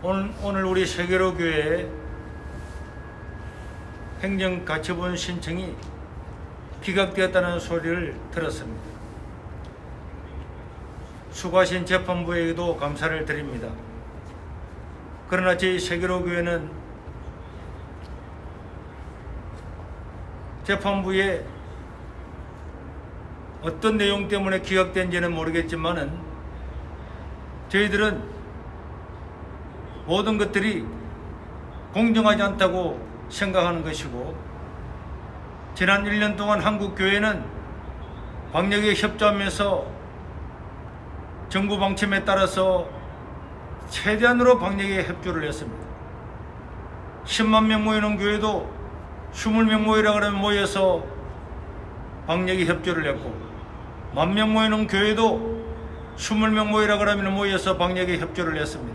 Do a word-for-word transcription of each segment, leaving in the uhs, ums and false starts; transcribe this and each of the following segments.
오늘, 오늘 우리 세계로 교회의 행정가처분 신청이 기각되었다는 소리를 들었습니다. 수고하신 재판부에게도 감사를 드립니다. 그러나 저희 세계로 교회는 재판부에 어떤 내용 때문에 기각된지는 모르겠지만은 저희들은 모든 것들이 공정하지 않다고 생각하는 것이고, 지난 일 년 동안 한국 교회는 방역에 협조하면서 정부 방침에 따라서 최대한으로 방역에 협조를 했습니다. 십만 명 모이는 교회도 이십 명 모이라 그러면 모여서 방역에 협조를 했고, 만 명 모이는 교회도 이십 명 모이라 그러면 모여서 방역에 협조를 했습니다.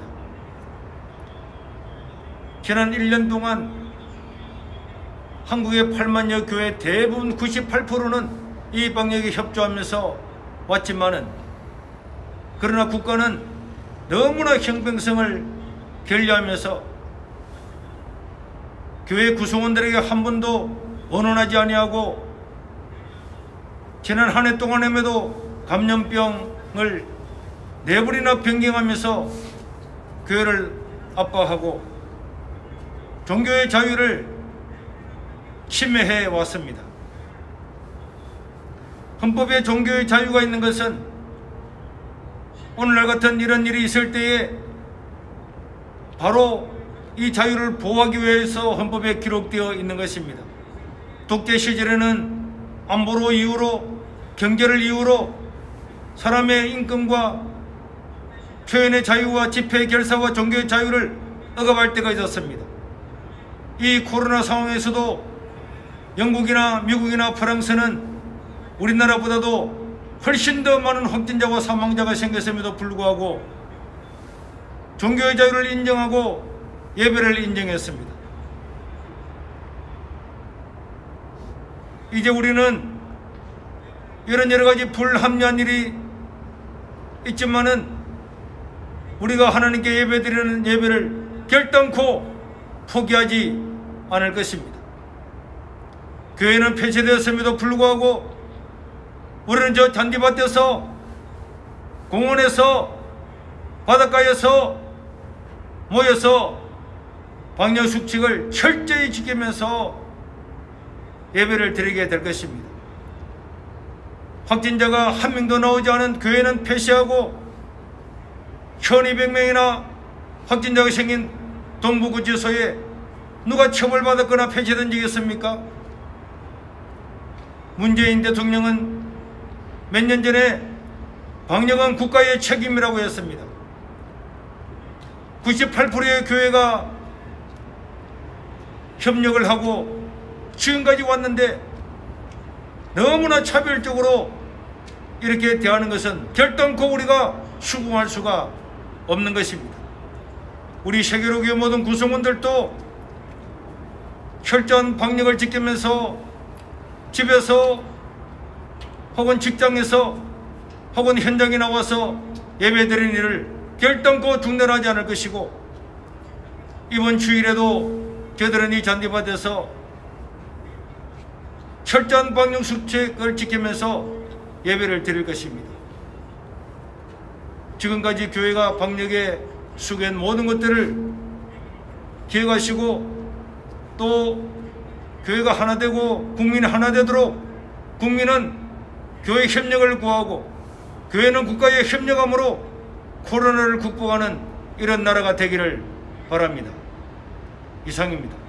지난 일 년 동안 한국의 팔만여 교회 대부분 구십팔 퍼센트는 이 방역에 협조하면서 왔지만은, 그러나 국가는 너무나 형평성을 결여하면서 교회 구성원들에게 한 번도 언언하지 아니하고 지난 한 해 동안에도 감염병을 네 번이나 변경하면서 교회를 압박하고 종교의 자유를 침해해 왔습니다. 헌법에 종교의 자유가 있는 것은 오늘날 같은 이런 일이 있을 때에 바로 이 자유를 보호하기 위해서 헌법에 기록되어 있는 것입니다. 독재 시절에는 안보로 이유로, 경제를 이유로 사람의 인권과 표현의 자유와 집회, 결사와 종교의 자유를 억압할 때가 있었습니다. 이 코로나 상황에서도 영국이나 미국이나 프랑스는 우리나라보다도 훨씬 더 많은 확진자와 사망자가 생겼음에도 불구하고 종교의 자유를 인정하고 예배를 인정했습니다. 이제 우리는 이런 여러 가지 불합리한 일이 있지만은 우리가 하나님께 예배드리는 예배를 결단코 포기하지 않을 것입니다. 교회는 폐쇄되었음에도 불구하고 우리는 저 잔디밭에서, 공원에서, 바닷가에서 모여서 방역수칙을 철저히 지키면서 예배를 드리게 될 것입니다. 확진자가 한 명도 나오지 않은 교회는 폐쇄하고 천이백 명이나 확진자가 생긴 동부구치소에 누가 처벌받았거나 폐쇄된 적이 있습니까? 문재인 대통령은 몇 년 전에 방역은 국가의 책임이라고 했습니다. 구십팔 퍼센트의 교회가 협력을 하고 지금까지 왔는데 너무나 차별적으로 이렇게 대하는 것은 결단코 우리가 수긍할 수가 없는 것입니다. 우리 세계로 교회 모든 구성원들도 철저한 방역을 지키면서 집에서 혹은 직장에서 혹은 현장에 나와서 예배드리는 일을 결단코 중단하지 않을 것이고, 이번 주일에도 저들은 이 잔디밭에서 철저한 방역수칙을 지키면서 예배를 드릴 것입니다. 지금까지 교회가 방역에 수고한 모든 것들을 기억하시고, 또 교회가 하나 되고 국민이 하나 되도록 국민은 교회 협력을 구하고 교회는 국가에 협력함으로 코로나를 극복하는 이런 나라가 되기를 바랍니다. 이상입니다.